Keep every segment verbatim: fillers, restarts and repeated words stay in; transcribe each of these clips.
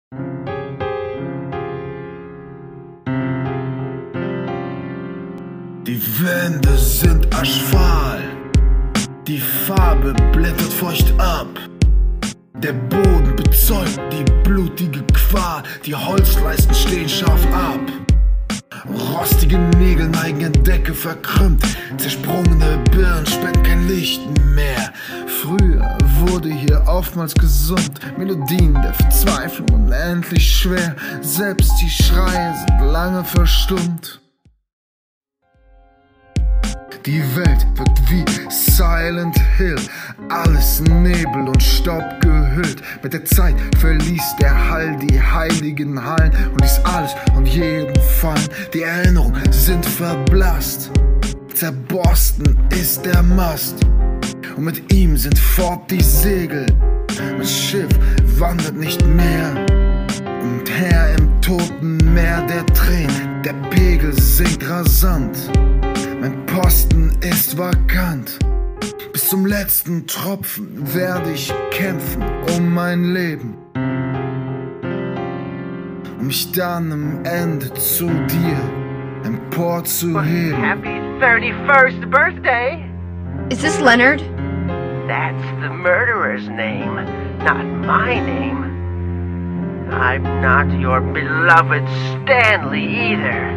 Die Wände sind aschfahl, die Farbe blättert feucht ab. Der Boden bezeugt die blutige Qual, die Holzleisten stehen scharf ab. Rostige Nägel neigen in Decke verkrümmt, zersprungene Birnen spenden kein Licht mehr. Früher wurde hier oftmals gesummt, Melodien der Verzweiflung unendlich schwer. Selbst die Schreie sind lange verstummt. Die Welt wirkt wie Silent Hill, alles Nebel und Staub gehüllt. Mit der Zeit verließ der Hall die heiligen Hallen und ließ alles und jeden fallen. Die Erinnerungen sind verblasst, zerborsten ist der Mast und mit ihm sind fort die Segel. Das Schiff wandert nicht mehr und her im toten Meer der Tränen. Der Pegel sinkt rasant, mein Posten ist vakant. Bis zum letzten Tropfen werde ich kämpfen um mein Leben, um mich dann am Ende zu dir emporzuheben. Happy thirty-first birthday! Is this Leonard? That's the murderer's name, not my name. I'm not your beloved Stanley either.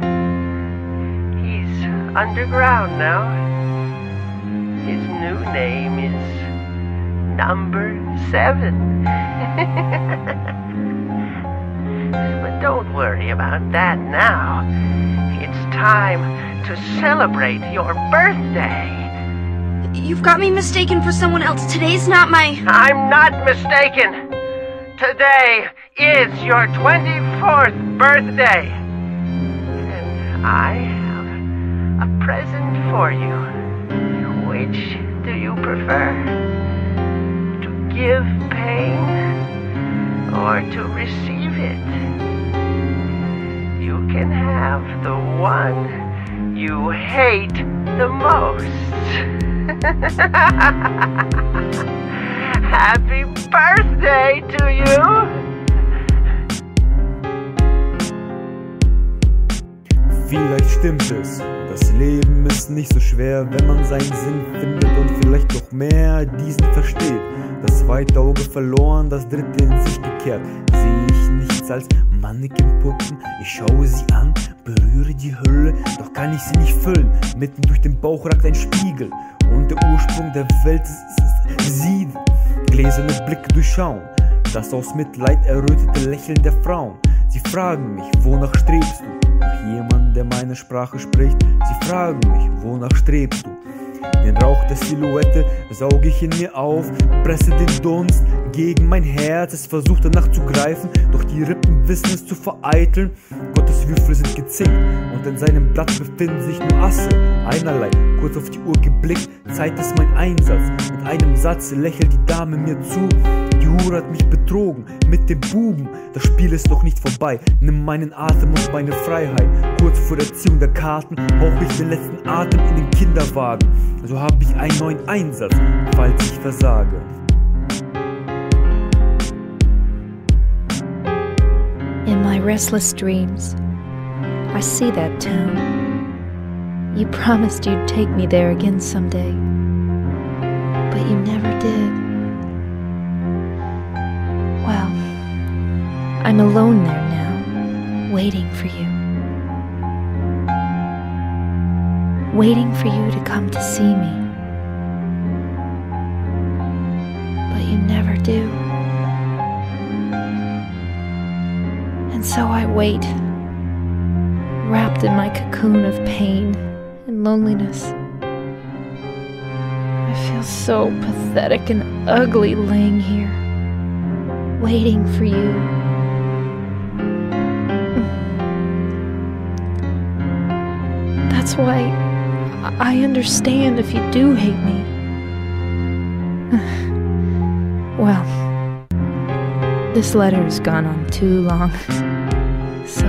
He's underground now. His new name is Number Seven. But don't worry about that now. It's time to celebrate your birthday. You've got me mistaken for someone else. Today's not my... I'm not mistaken. Today is your twenty-fourth birthday. And I have a present for you. Which do you prefer? To give pain or to receive it? You can have the one you hate the most. Happy birthday to you! Vielleicht stimmt es, das Leben ist nicht so schwer, wenn man seinen Sinn findet und vielleicht noch mehr diesen versteht. Das zweite Auge verloren, das dritte in sich gekehrt. Sehe ich nichts als Mannequin-Puppen, ich schaue sie an, berühre die Hülle, doch kann ich sie nicht füllen. Mitten durch den Bauch ragt ein Spiegel und der Ursprung der Welt ist sie. Gläserne Blicke durchschauen, das aus Mitleid errötete Lächeln der Frauen. Sie fragen mich, wonach strebst du? Nach jemandem, der meine Sprache spricht. Sie fragen mich, wonach strebst du? Den Rauch der Silhouette sauge ich in mir auf, presse den Dunst gegen mein Herz. Es versucht danach zu greifen, doch die Rippen wissen es zu vereiteln. Gottes Würfel sind gezinkt und in seinem Blatt befinden sich nur Asse. Einerlei, kurz auf die Uhr geblickt, Zeit ist mein Einsatz. Mit einem Satz lächelt die Dame mir zu. Die Hure hat mich betrogen mit dem Buben. Das Spiel ist noch nicht vorbei. Nimm meinen Atem und meine Freiheit. Kurz vor der Ziehung der Karten hauche ich den letzten Atem in den Kinderwagen. So habe ich einen neuen Einsatz, falls ich versage. In my restless dreams, I see that town. You promised you'd take me there again someday, but you never did. Well, I'm alone there now, waiting for you. Waiting for you to come to see me. But you never do. And so I wait, wrapped in my cocoon of pain and loneliness. I feel so pathetic and ugly laying here, waiting for you. That's why I understand if you do hate me. Well, this letter has gone on too long, so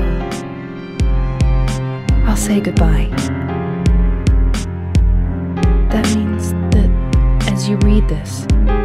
I'll say goodbye. That means that as you read this,